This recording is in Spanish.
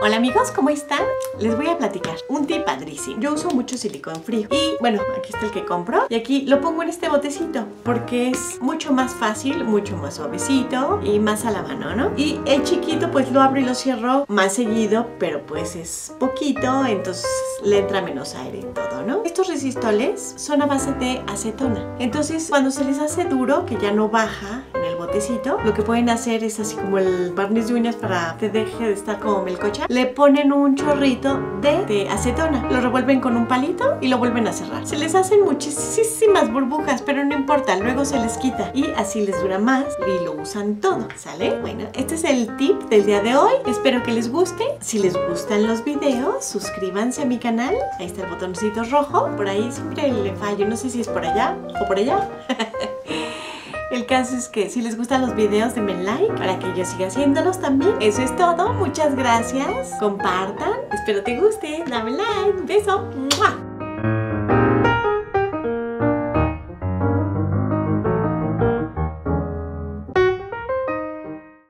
Hola amigos, ¿cómo están? Les voy a platicar un tip padrísimo. Yo uso mucho silicón frío y bueno, aquí está el que compro y aquí lo pongo en este botecito porque es mucho más fácil, mucho más suavecito y más a la mano, ¿no? Y el chiquito pues lo abro y lo cierro más seguido, pero pues es poquito, entonces le entra menos aire en todo, ¿no? Estos resistoles son a base de acetona, entonces cuando se les hace duro, que ya no baja en el botecito, lo que pueden hacer es así como el barniz de uñas para que deje de estar como melcocha, le ponen un chorrito de acetona, lo revuelven con un palito y lo vuelven a cerrar. Se les hacen muchísimas burbujas, pero no importa, luego se les quita y así les dura más y lo usan todo, ¿sale? Bueno, este es el tip del día de hoy, espero que les guste. Si les gustan los videos, suscríbanse a mi canal, ahí está el botoncito rojo, por ahí siempre le fallo, no sé si es por allá o por allá. El caso es que si les gustan los videos, denme like para que yo siga haciéndolos también. Eso es todo, muchas gracias. Compartan, espero te guste. Dame like, un beso. ¡Mua!